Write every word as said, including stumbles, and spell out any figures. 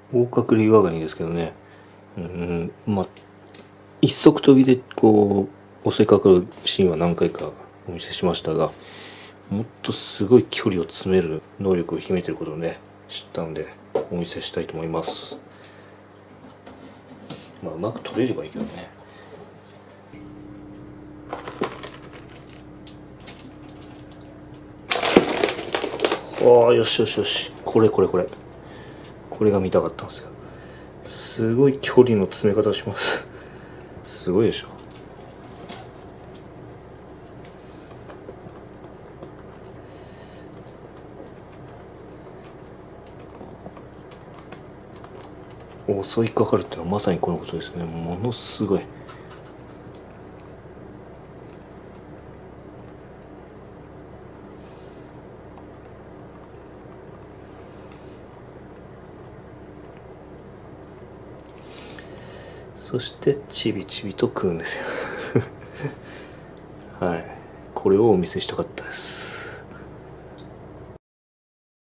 大隠れ岩ガニですけどね、うん、まあ一足飛びでこう襲いかかるシーンは何回かお見せしましたが、もっとすごい距離を詰める能力を秘めていることをね知ったのでお見せしたいと思います。まあうまく取れればいいけどね。ああ、よしよしよし、これこれこれこれが見たかったんですよ。すごい距離の詰め方しますすごいでしょ。襲いかかるっていうのはまさにこのことですね。ものすごい。そしてちびちびと食うんですよはい、これをお見せしたかったです。